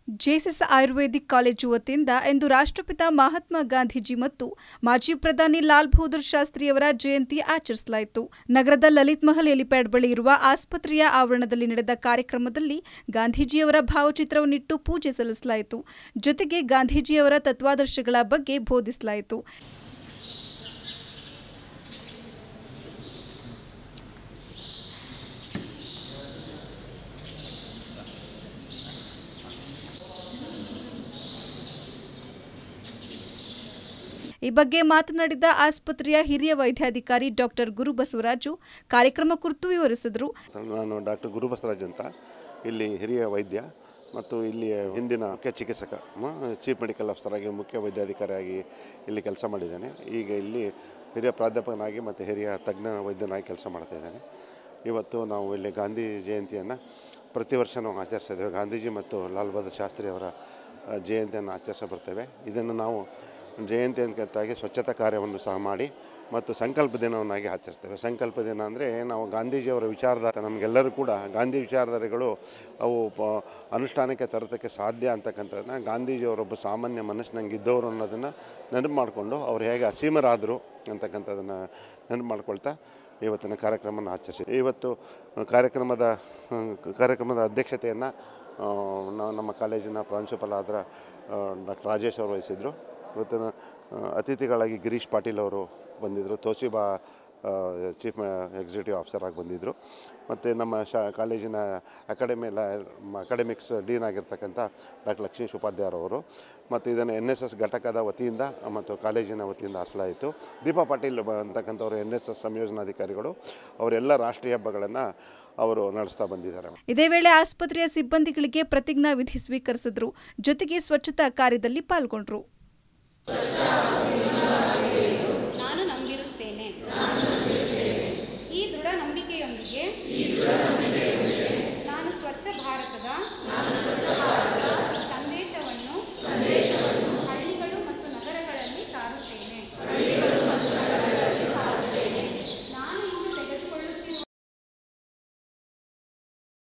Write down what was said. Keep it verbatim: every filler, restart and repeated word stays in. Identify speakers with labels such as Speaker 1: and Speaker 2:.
Speaker 1: JSS Ayurvedic college ವತಿಯಿಂದ ಇಂದು ರಾಷ್ಟ್ರಪಿತ ಮಹಾತ್ಮ ಗಾಂಧೀಜಿ ಮತ್ತು ಮಾಜಿ ಪ್ರಧಾನಿ ಲಾಲ್ ಬಹದ್ದೂರ್ ಶಾಸ್ತ್ರಿಯವರ ಜಯಂತಿ ಆಚರಿಸಲಾಯಿತು. ನಗರದ ಲಲಿತ್ ಮಹಲ್ ಹೆಲಿಪ್ಯಾಡ್ ಬಳಿ ಇರುವ ಆಸ್ಪತ್ರೆಯ ಆವರಣದಲ್ಲಿ ನಡೆದ ಕಾರ್ಯಕ್ರಮದಲ್ಲಿ ಗಾಂಧೀಜಿಯವರ ಭಾವಚಿತ್ರವನ್ನಿಟ್ಟು ಪೂಜೆ ಸಲ್ಲಿಸಲಾಯಿತು. ಜೊತೆಗೆ ಗಾಂಧೀಜಿಯವರ ತತ್ವಾದರ್ಶಗಳ ಬಗ್ಗೆ ಬೋಧಿಸಲಾಯಿತು. ಈ ಬಗ್ಗೆ ಮಾತನಾಡಿದ ಆಸ್ಪತ್ರೆಯ ಹಿರಿಯ ವೈದ್ಯಾಧಿಕಾರಿ ಡಾಕ್ಟರ್ ಗುರುಬಸವರಾಜು ಕಾರ್ಯಕ್ರಮ ಕುರಿತು ವಿವರಿಸಿದರು.
Speaker 2: ನಾನು ಡಾಕ್ಟರ್ ಗುರುಬಸವರಾಜ್ ಅಂತ ಇಲ್ಲಿ ಹಿರಿಯ ವೈದ್ಯ ಮತ್ತು ಇಲ್ಲಿ ಹಿಂದಿನ ಮುಖ್ಯ ಚಿಕಿತ್ಸಕ ಚೀಫ್ ಮೆಡಿಕಲ್ ಆಫೀಸರ್ ಆಗಿ ಮುಖ್ಯ ವೈದ್ಯಾಧಿಕಾರಿಯಾಗಿ ಇಲ್ಲಿ ಕೆಲಸ ಮಾಡಿದ್ದೇನೆ. ಈಗ ಇಲ್ಲಿ ಹಿರಿಯ ಪ್ರಾಧ್ಯಾಪಕನಾಗಿ ಮತ್ತು ಹಿರಿಯ ತಜ್ಞ ವೈದ್ಯನಾಗಿ ಕೆಲಸ ಮಾಡ್ತಾ ಇದ್ದೇನೆ. ಇವತ್ತು ನಾವು ಇಲ್ಲಿ ಗಾಂಧಿ ಜಯಂತಿಯನ್ನು ಪ್ರತಿ ವರ್ಷ ನಾವು ಆಚರಿಸ್ತಾ ಇದ್ದೇವೆ. ಗಾಂಧೀಜಿ ಮತ್ತು ಲಾಲ್ ಬಹದ್ದೂರ್ ಶಾಸ್ತ್ರಿ ಅವರ ಜಯಂತಿಯನ್ನು ಆಚರಿಸ ಬರ್ತೇವೆ. ಇದನ್ನು ನಾವು ಜಯಂತಿ ಅಂತಾಗಿ ಸ್ವಚ್ಛತಾ ಕಾರ್ಯವನ್ನು ಸಹ ಮಾಡಿ ಮತ್ತು ಸಂಕಲ್ಪ ದಿನವನ್ನಾಗಿ ಆಚರಿಸ್ತೇವೆ. ಸಂಕಲ್ಪ ದಿನ ಅಂದರೆ ನಾವು ಗಾಂಧೀಜಿಯವರ ವಿಚಾರಧಾರೆ ನಮಗೆಲ್ಲರೂ ಕೂಡ ಗಾಂಧಿ ವಿಚಾರಧಾರೆಗಳು ಅವು ಅನುಷ್ಠಾನಕ್ಕೆ ತರೋದಕ್ಕೆ ಸಾಧ್ಯ ಅಂತಕ್ಕಂಥದ್ದನ್ನು ಗಾಂಧೀಜಿಯವರೊಬ್ಬ ಸಾಮಾನ್ಯ ಮನುಷ್ಯನಂಗೆ ಇದ್ದವರು ಅನ್ನೋದನ್ನು ನೆನಪು ಮಾಡಿಕೊಂಡು ಅವ್ರು ಹೇಗೆ ಅಸೀಮರಾದರು ಅಂತಕ್ಕಂಥದ್ದನ್ನು ನೆನಪು ಮಾಡ್ಕೊಳ್ತಾ ಇವತ್ತಿನ ಕಾರ್ಯಕ್ರಮವನ್ನು ಆಚರಿಸಿ ಇವತ್ತು ಕಾರ್ಯಕ್ರಮದ ಕಾರ್ಯಕ್ರಮದ ಅಧ್ಯಕ್ಷತೆಯನ್ನು ನಮ್ಮ ಕಾಲೇಜಿನ ಪ್ರಾಂಶುಪಾಲರಾದ ಡಾಕ್ಟರ್ ರಾಜೇಶ್ ಅವರು ವಹಿಸಿದರು. ಇವತ್ತಿನ ಅತಿಥಿಗಳಾಗಿ ಗಿರೀಶ್ ಪಾಟೀಲ್ ಅವರು ಬಂದಿದ್ದರು. ತೋಸಿಬಾ ಚೀಫ್ ಎಕ್ಸಿಕ್ಯೂಟಿವ್ ಆಫೀಸರ್ ಆಗಿ ಬಂದಿದ್ದರು. ಮತ್ತು ನಮ್ಮ ಶಾ ಕಾಲೇಜಿನ ಅಕಾಡೆಮಿ ಅಕಾಡೆಮಿಕ್ಸ್ ಡೀನ್ ಆಗಿರ್ತಕ್ಕಂಥ ಡಾಕ್ಟರ್ ಲಕ್ಷ್ಮೀಶ್ ಉಪಾಧ್ಯಾಯರವರು ಮತ್ತು ಇದನ್ನು ಎನ್ ಎಸ್ ಎಸ್ ಘಟಕದ ವತಿಯಿಂದ ಮತ್ತು ಕಾಲೇಜಿನ ವತಿಯಿಂದ ಆರಿಸಲಾಯಿತು. ದೀಪಾ ಪಾಟೀಲ್ ಅಂತಕ್ಕಂಥವರು ಎನ್ ಎಸ್ ಎಸ್ ಸಂಯೋಜನಾಧಿಕಾರಿಗಳು. ಅವರೆಲ್ಲ ರಾಷ್ಟ್ರೀಯ ಹಬ್ಬಗಳನ್ನು ಅವರು ನಡೆಸ್ತಾ ಬಂದಿದ್ದಾರೆ.
Speaker 1: ಇದೇ ವೇಳೆ ಆಸ್ಪತ್ರೆಯ ಸಿಬ್ಬಂದಿಗಳಿಗೆ ಪ್ರತಿಜ್ಞಾ ವಿಧಿ ಸ್ವೀಕರಿಸಿದರು. ಜೊತೆಗೆ ಸ್ವಚ್ಛತಾ ಕಾರ್ಯದಲ್ಲಿ ಪಾಲ್ಗೊಂಡರು.